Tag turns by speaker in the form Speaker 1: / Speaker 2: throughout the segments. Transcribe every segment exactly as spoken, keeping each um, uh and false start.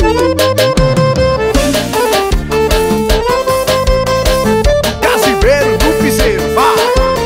Speaker 1: Casiveiro do piseiro, vai!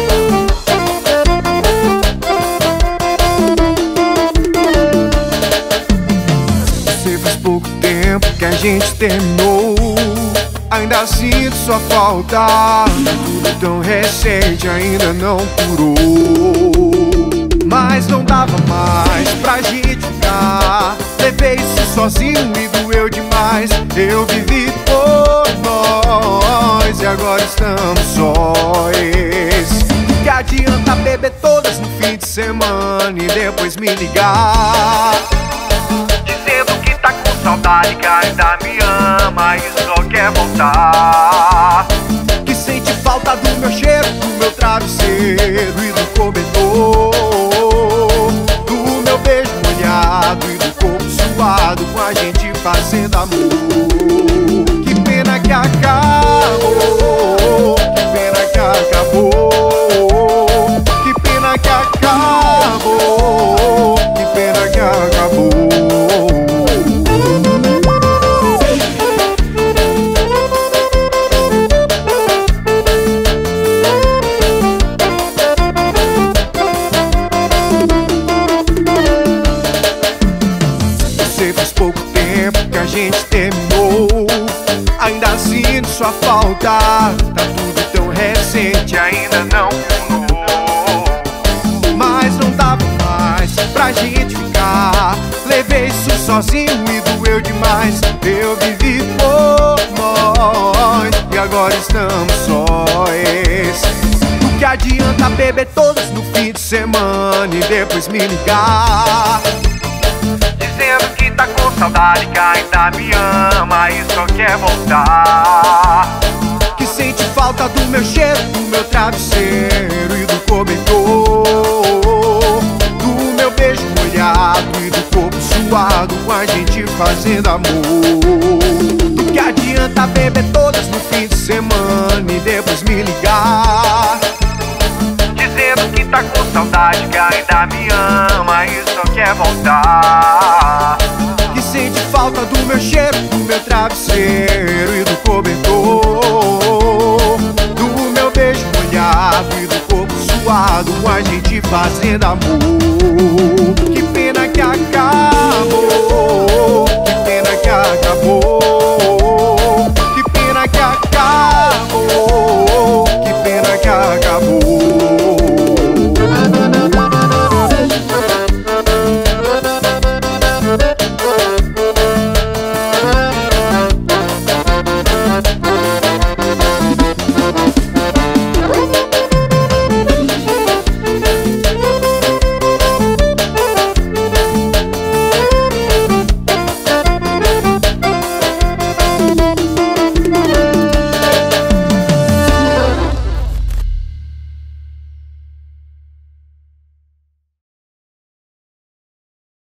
Speaker 1: Você faz pouco tempo que a gente terminou, ainda sinto sua falta. Tudo tão recente, ainda não curou. Mas não dava mais pra gente ficar. Levei isso sozinho e doeu demais. Eu vivi por nós e agora estamos sós. Que adianta beber todas no fim de semana e depois me ligar dizendo que tá com saudade, que ainda me ama e só quer voltar. Que sente falta do meu cheiro, do meu travesseiro e do cobertor, do meu beijo molhado e do corpo suado, com a gente fazendo amor. Que pena que acabou, que pena que acabou, que pena que acabou, que pena que acabou. Faz pouco tempo que a gente terminou, ainda sinto sua falta. Tá tudo tão recente, ainda não curou. Mas não dava mais pra gente ficar. Levei isso sozinho e doeu demais. Eu vivi por nós e agora estamos sós. O que adianta beber todas no fim de semana e depois me ligar dizendo que tá com saudade, que ainda me ama e só quer voltar. Que sente falta do meu cheiro, do meu travesseiro e do cobertor, do meu beijo molhado e do corpo suado, com a gente fazendo amor. Do que adianta beber todas no fim de semana e depois me ligar dizendo que tá com saudade, que ainda me ama e só quer voltar. Que sente falta do meu cheiro, do meu travesseiro e do cobertor, do meu beijo molhado e do corpo suado, com a gente fazendo amor.